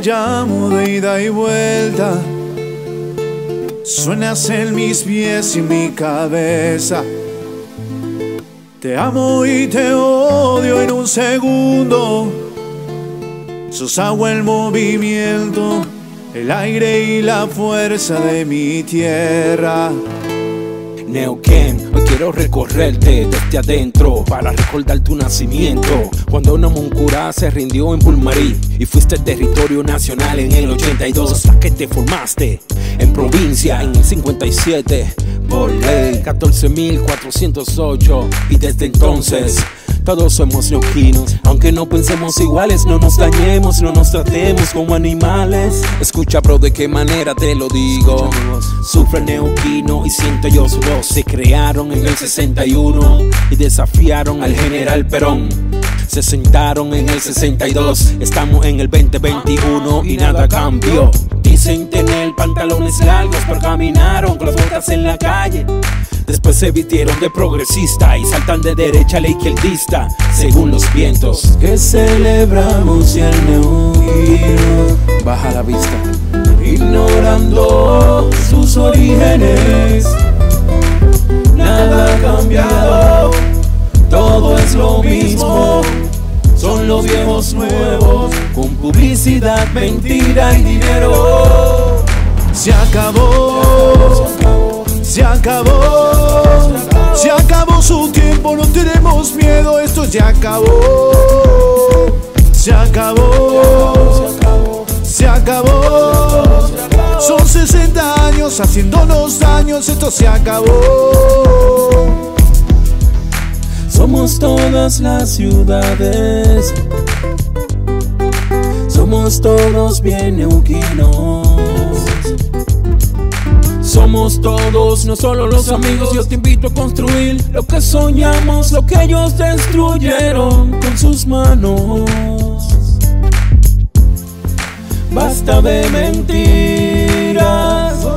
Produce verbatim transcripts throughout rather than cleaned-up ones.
llamo de ida y vuelta. Suenas en mis pies y mi cabeza. Te amo y te odio en un segundo. Sos agua, el movimiento, el aire y la fuerza de mi tierra. Neuquén, hoy quiero recorrerte desde adentro para recordar tu nacimiento. Cuando una moncura se rindió en Pulmarí y fuiste territorio nacional en el ochenta y dos, hasta que te formaste en provincia en el cincuenta y siete por ley catorce mil cuatrocientos ocho, y desde entonces todos somos neuquinos. Aunque no pensemos iguales, no nos dañemos, no nos tratemos como animales. Escucha, bro, de qué manera te lo digo. Sufre neuquino y siento yo su voz. Se crearon en el sesenta y uno y desafiaron al general Perón. Se sentaron en el sesenta y dos, estamos en el veinte veintiuno y nada cambió. Dicen tener pantalones largos, pero caminaron con las botas en la calle. Después se vistieron de progresista y saltan de derecha a la izquierdista, según los vientos que celebramos. Y el neuquino baja la vista, ignorando sus orígenes. Nada ha cambiado, todo es lo mismo. Son los viejos nuevos, con publicidad, mentira y dinero. Se acabó, se acabó, se acabó su tiempo, no tenemos miedo, esto ya acabó. Se acabó, se acabó, son sesenta años haciéndonos daños, esto se acabó. Somos todas las ciudades, somos todos bien neuquinos. Somos todos, no solo los amigos. Yo te invito a construir lo que soñamos, lo que ellos destruyeron con sus manos. Basta de mentiras,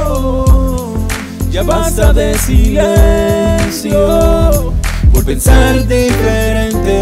ya basta de silencio por pensar diferente.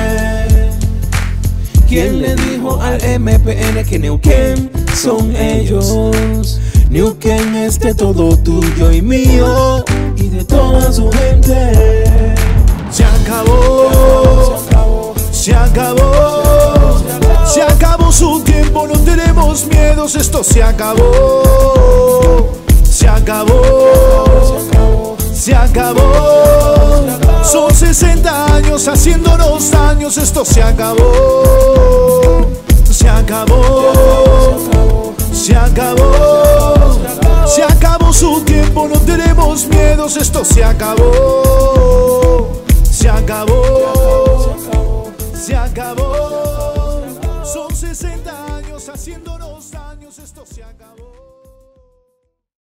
¿Quién le dijo al M P N que Neuquén son ellos? Neuquén es de todo tuyo y mío y de toda su gente. Se acabó, se acabó, se acabó su tiempo, no tenemos miedos, esto se acabó. Se acabó, se acabó, son sesenta años haciéndonos daños, esto se acabó. Se acabó, se acabó, se acabó su tiempo, no tenemos miedos, esto se acabó. Se acabó, se acabó, son sesenta años haciéndonos daños, esto se acabó.